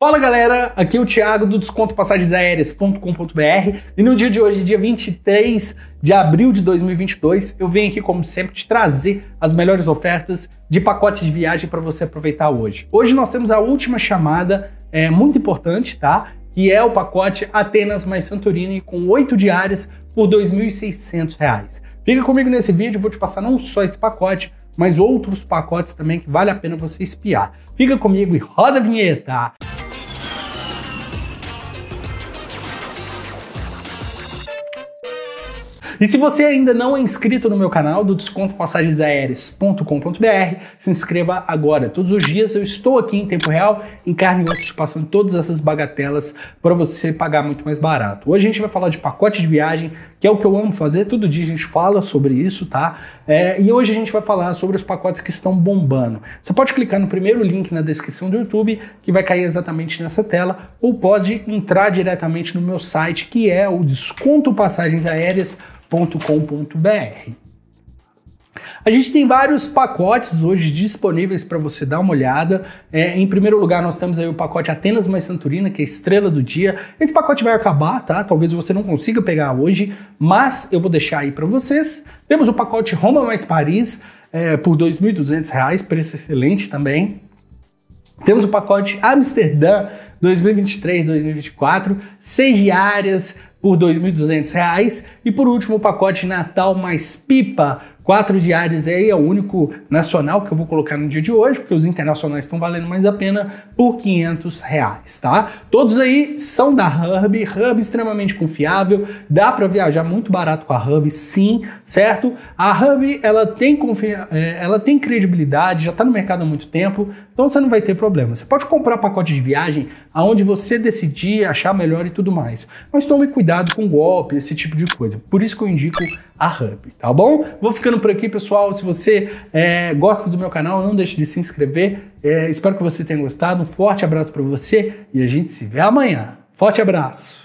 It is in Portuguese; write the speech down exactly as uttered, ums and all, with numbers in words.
Fala galera, aqui é o Thiago do desconto passagens aéreas ponto com ponto br e no dia de hoje, dia vinte e três de abril de dois mil e vinte e dois, eu venho aqui como sempre te trazer as melhores ofertas de pacotes de viagem para você aproveitar hoje. Hoje nós temos a última chamada, é muito importante, tá? Que é o pacote Atenas mais Santorini com oito diárias por dois mil e seiscentos reais. Fica comigo nesse vídeo, eu vou te passar não só esse pacote, mas outros pacotes também que vale a pena você espiar. Fica comigo e roda a vinheta! E se você ainda não é inscrito no meu canal do desconto passagens aéreas ponto com ponto br, se inscreva agora. Todos os dias eu estou aqui em tempo real, em carne e osso, te passando todas essas bagatelas para você pagar muito mais barato. Hoje a gente vai falar de pacote de viagem, que é o que eu amo fazer, todo dia a gente fala sobre isso, tá? É, e hoje a gente vai falar sobre os pacotes que estão bombando. Você pode clicar no primeiro link na descrição do YouTube, que vai cair exatamente nessa tela, ou pode entrar diretamente no meu site, que é o desconto passagens aéreas ponto com ponto br. A gente tem vários pacotes hoje disponíveis para você dar uma olhada. É, em primeiro lugar, nós temos aí o pacote Atenas mais Santorini, que é a estrela do dia. Esse pacote vai acabar, tá? Talvez você não consiga pegar hoje, mas eu vou deixar aí para vocês. Temos o pacote Roma mais Paris, é, por dois mil e duzentos reais, preço excelente também. Temos o pacote Amsterdã dois mil e vinte e três, dois mil e vinte e quatro, seis diárias por dois mil e duzentos reais. E por último, o pacote Natal mais Pipa, quatro diárias aí, é o único nacional que eu vou colocar no dia de hoje, porque os internacionais estão valendo mais a pena por quinhentos reais, tá? Todos aí são da Hub, Hub extremamente confiável, dá para viajar muito barato com a Hub, sim, certo? A Hub, ela tem, confia ela tem credibilidade, já está no mercado há muito tempo, então você não vai ter problema. Você pode comprar pacote de viagem aonde você decidir, achar melhor e tudo mais, mas tome cuidado com golpe, esse tipo de coisa. Por isso que eu indico a Hub, tá bom? Vou ficando por aqui, pessoal. Se você é, gosta do meu canal, não deixe de se inscrever. É, espero que você tenha gostado. Um forte abraço para você e a gente se vê amanhã. Forte abraço!